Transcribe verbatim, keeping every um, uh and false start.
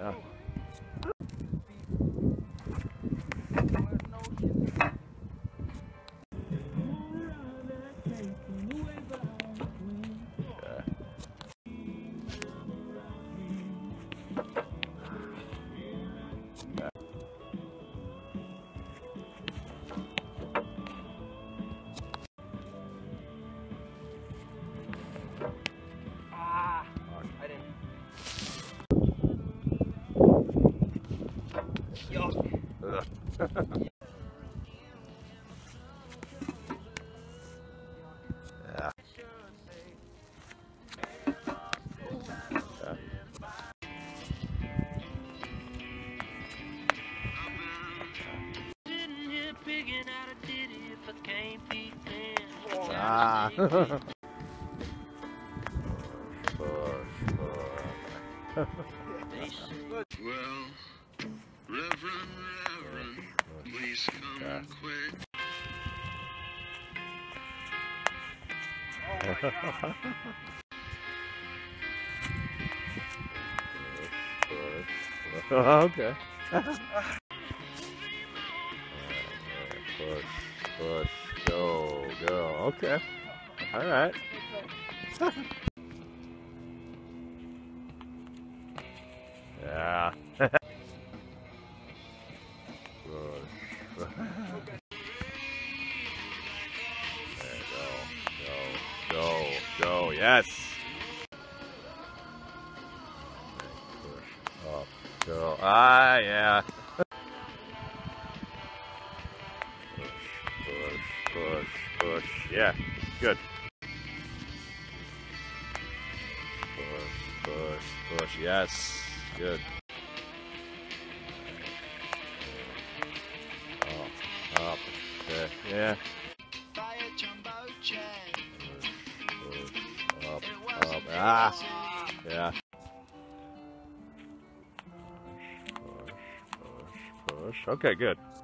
Yeah. Ah, I didn't. Yuck. Yeah. Yeah. Ah. Push, push, push. Well, Reverend, Reverend, please come Yeah. quick. Oh my God. Push, push. Okay. Push, push, go, go. Okay. All right. Yeah. Push. There, go, go, go, go. Yes. Push up, go. Ah, yeah. Push, push, push. Yeah. Good. Push, push, push. Yes. Good. Up, up. Okay. Yeah. Push, push, up, up. Ah. Yeah. Push, push, push. Okay, good.